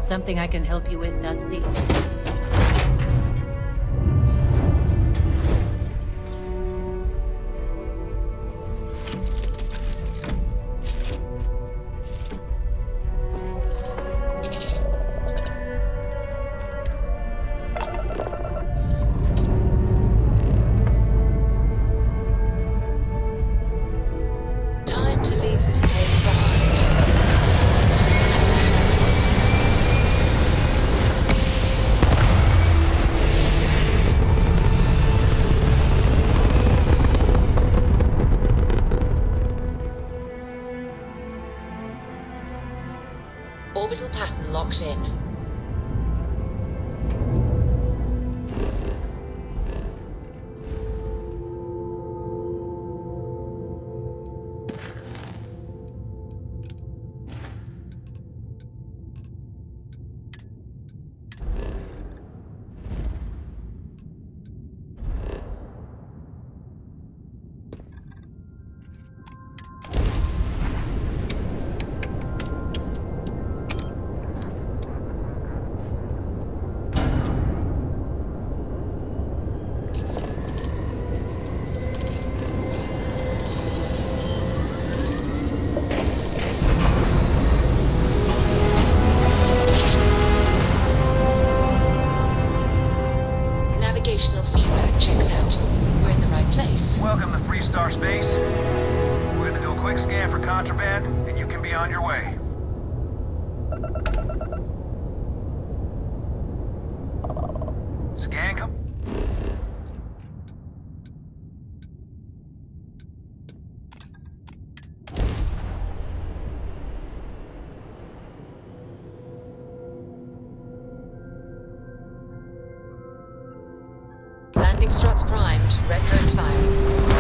Something I can help you with, Dusty? Time to leave this place behind. Orbital pattern locked in. Navigational feedback checks out. We're in the right place. Welcome to Freestar Space. We're gonna do a quick scan for contraband, and you can be on your way. Scan come. Landing struts primed. Retros firing.